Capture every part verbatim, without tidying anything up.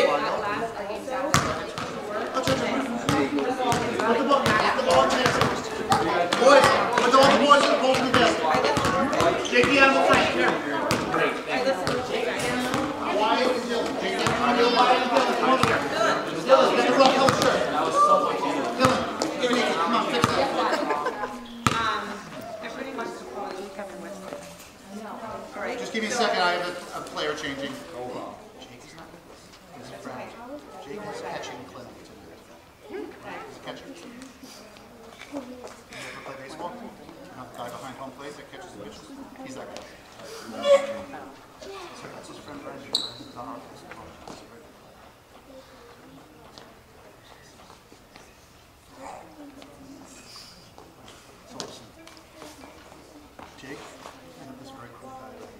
Put the ball, put the ball in there. Boys, put all the boys in the ball in the desk. J P on the front. Here. Wyatt and Dylan. J P on the Wyatt and Dylan. Come over here. Dylan, get the rough coat shirt. Dylan, give me, come on, fix that. Just give me a second, I have a, a player changing. Jake is not with us. He's Brad. Jake is catching Clint. He's a catcher. You ever play baseball? Not the guy behind home plate that catches the pitches? He's that guy. So that's his friend Brad. He's on our place. So listen. Jake, I have this very cool guy.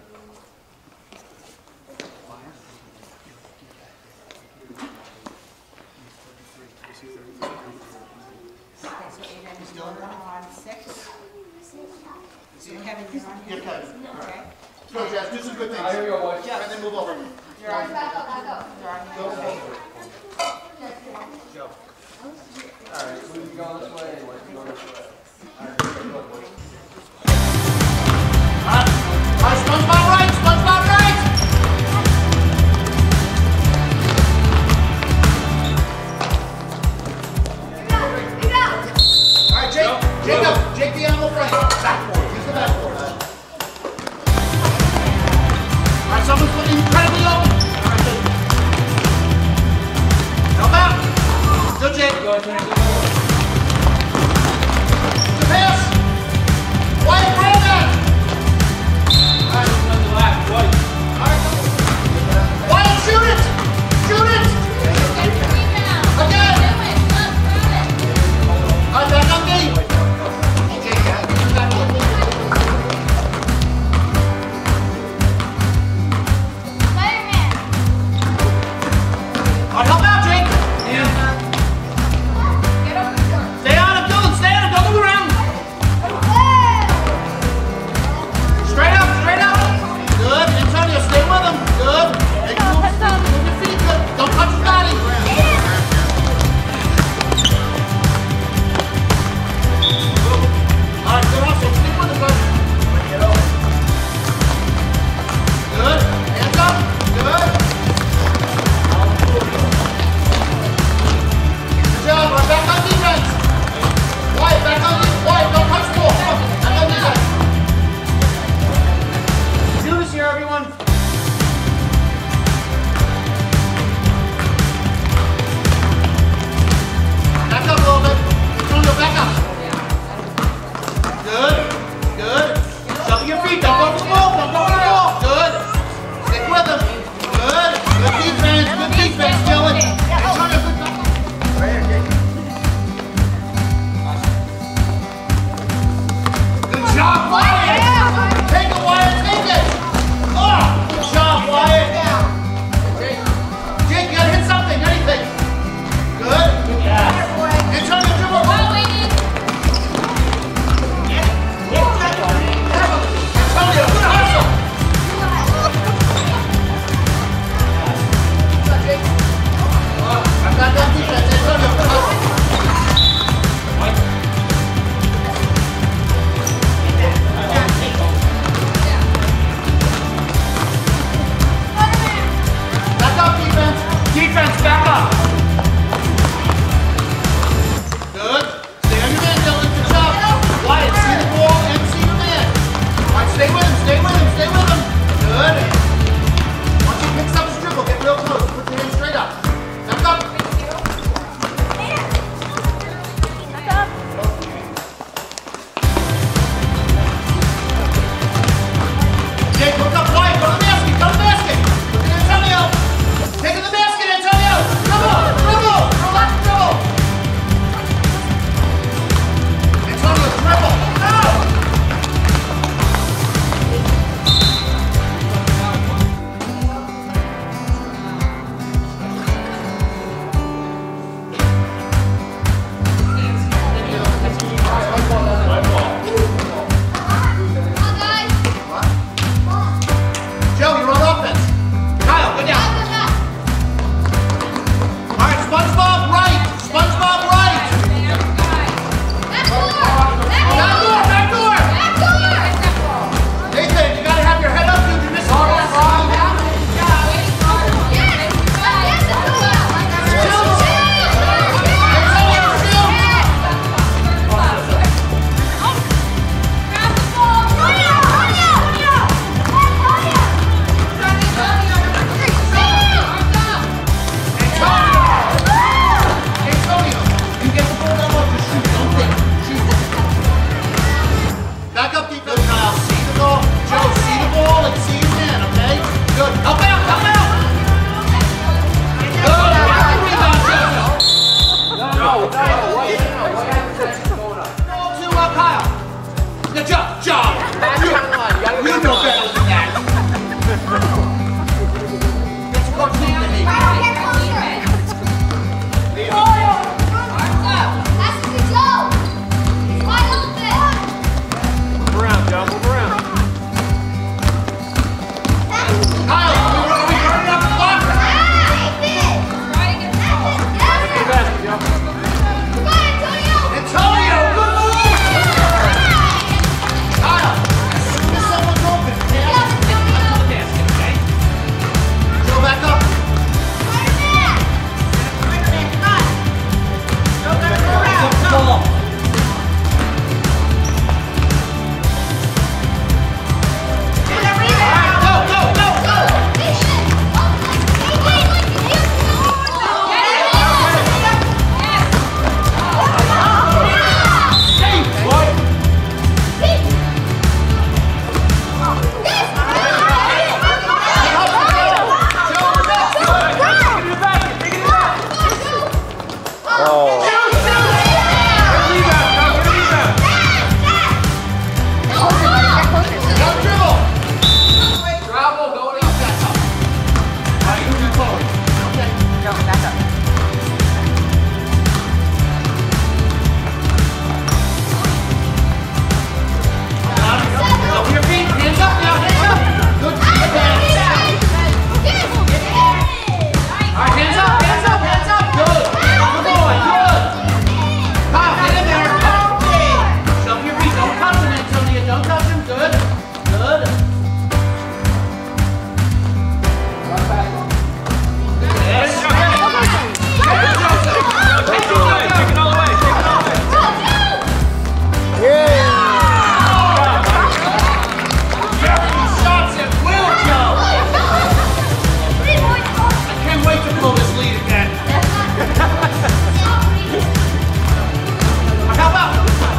Kevin, you're on Yeah, Kevin. Okay. Go, Jazz. Do some good things. Here we go, boys. And then move over. You're on. Back up, back up. You're on. Go over. Go. Alright, so we can go this way and let's go this way. Alright, go, boys. Alright, SpongeBob right! SpongeBob right! Alright, Jake. Jacob. Jake the animal front. Backboard. Use the backboard. Alright, someone's incredibly open. Alright, lead again. How about?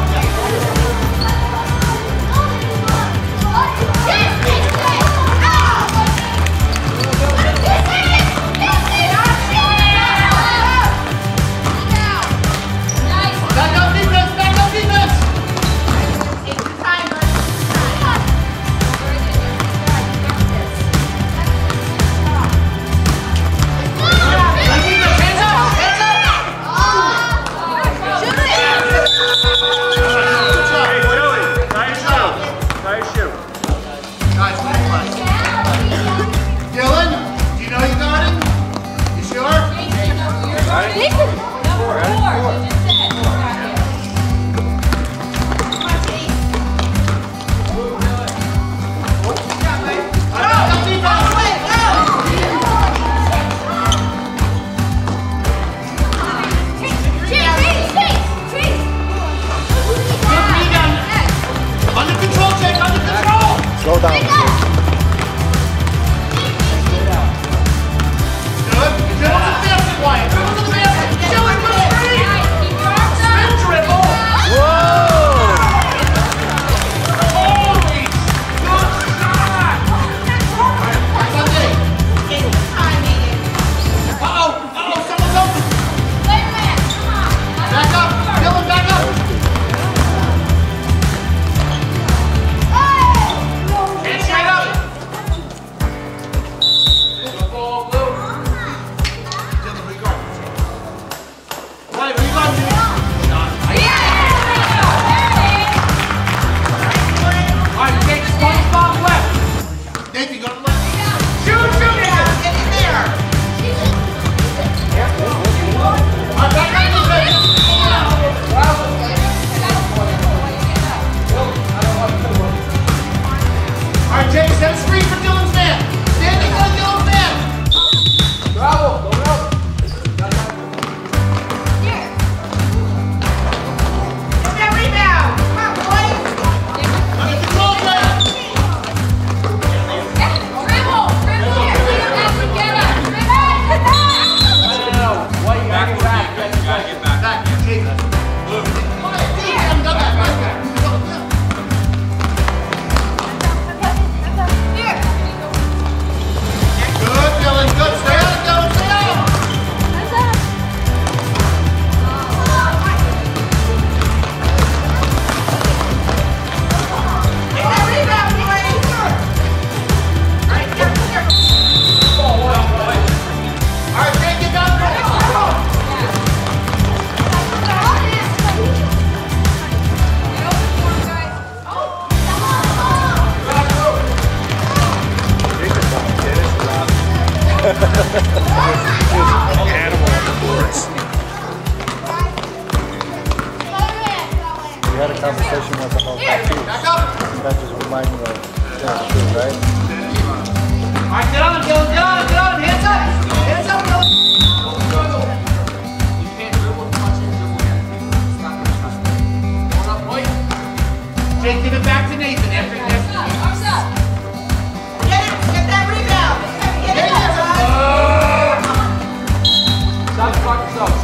Slow down. Good. Dribble to the basket, Wyatt. Dribble to the basket. Dylan, go free. Spin dribble. Whoa. Holy. Good shot. Sunday. Uh-oh. Uh-oh. Someone's open. Back up. Dylan, back up. We had a conversation with them about that too. That just reminded me of that too, right? All right, get on, Dylan, get on, get on, hands up! Hands up, Dylan! You can't dribble as much as you dribble here. Stop it, stop it. Hold up, boy. Jake, give it back to Nathan after this. Arms up. Get it, get that rebound. Get it up. Stop the clock yourself.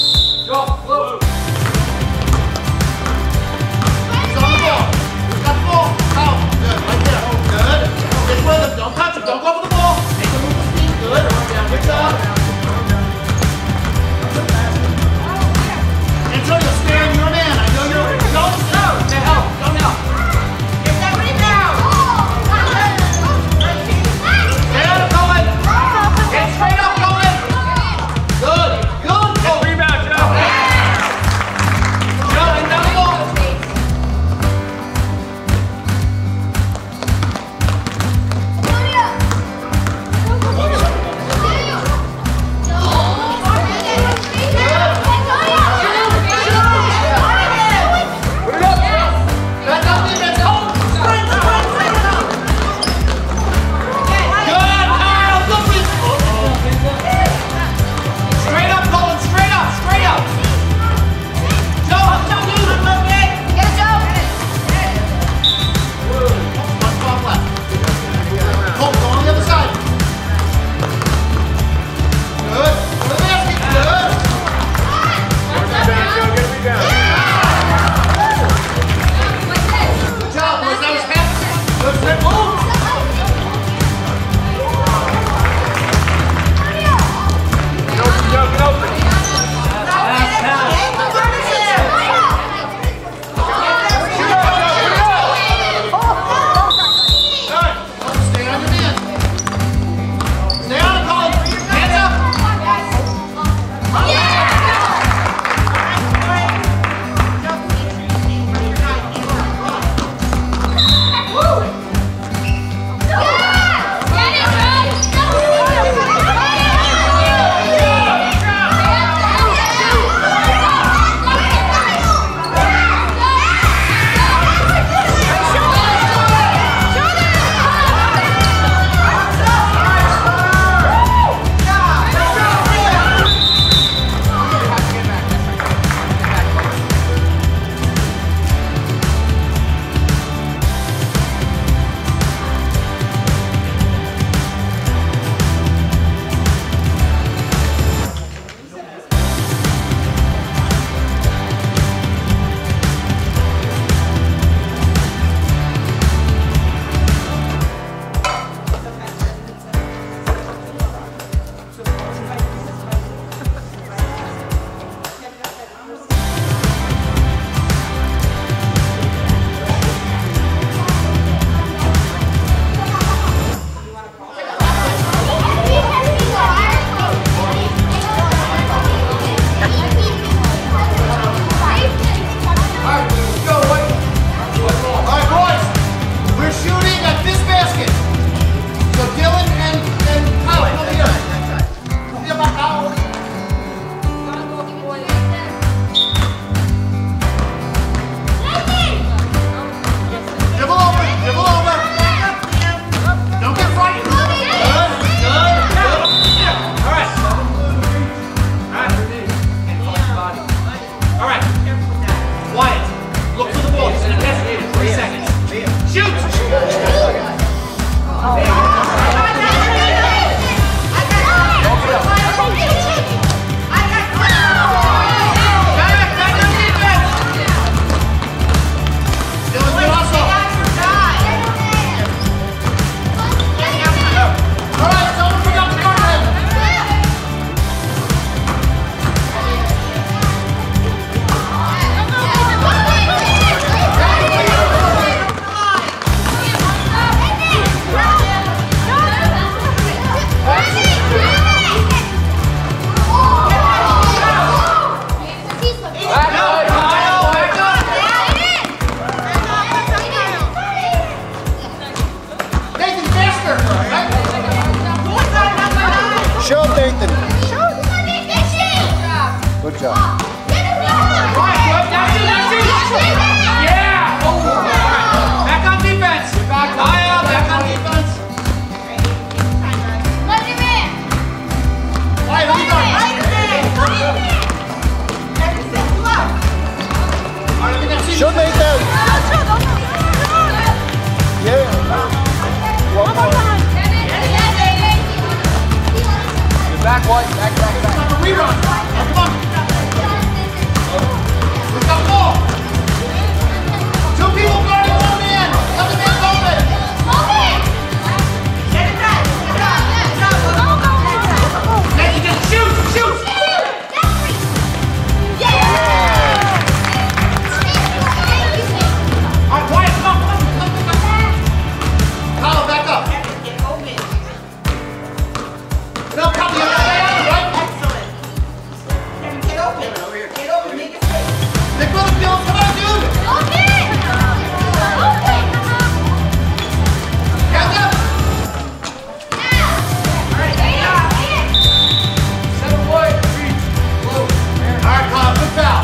It's on the ball. Who's got the ball? Should make that. Yeah. One more. Back one, back, back, back. Come on, rerun. Come on. We've got more. Two people guarding one man. Other man's open. Now you just shoot, shoot. All right, quiet. Come on, come on, come on, come on. Kyle, back up. No, come the other way out, right? Get open over here. Get open. Make it safe. Big brother, Bill, come on, dude. Hands up. Seven wide, reach. Whoa. All right, Kyle, good foul.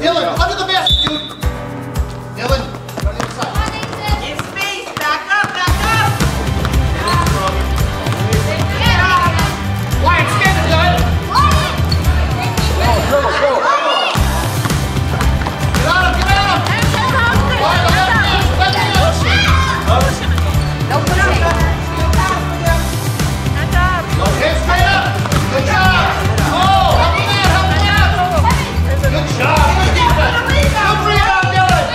Dylan, under the basket, dude. Dylan, go to the other side. Give space. Back up, back up. Wyatt, stand it, Dylan. Go, go, go. Get on him, get on him. Wyatt, let him dance, let him dance. Okay, straight up. Good job. Oh, help him out, help him out. Good job. Good defense. Good rebound, Dylan.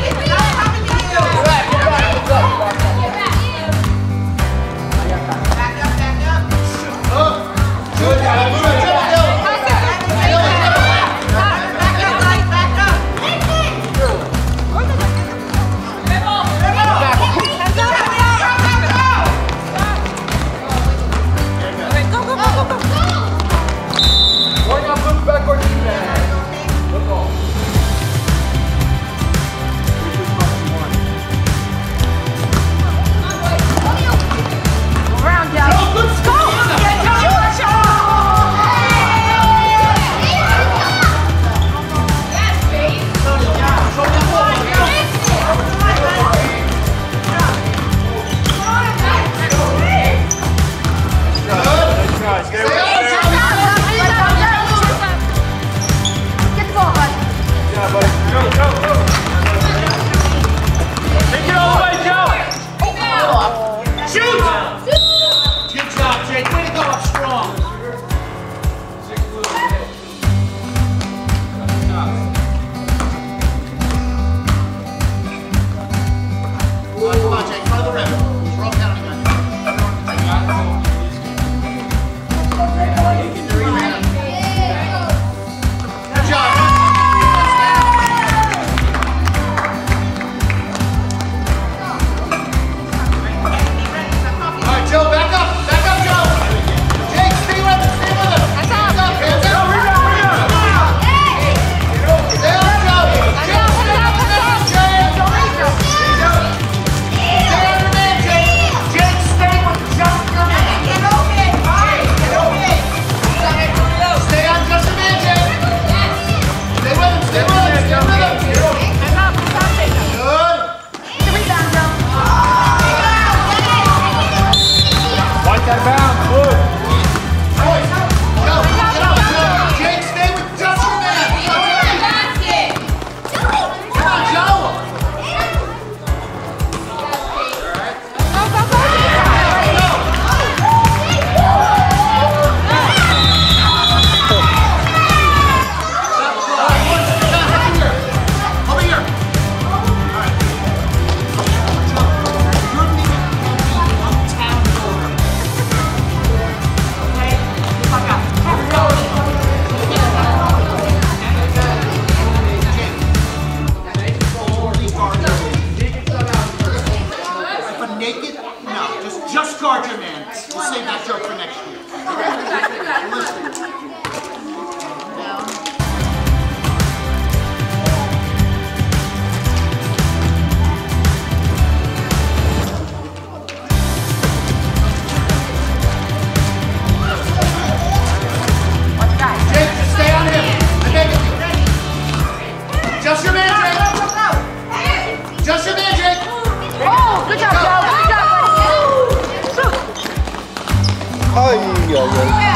Oh, good job. Good job, Dylan. Dylan, One up, move backward, shoot that. Football. Ay, ay, ay.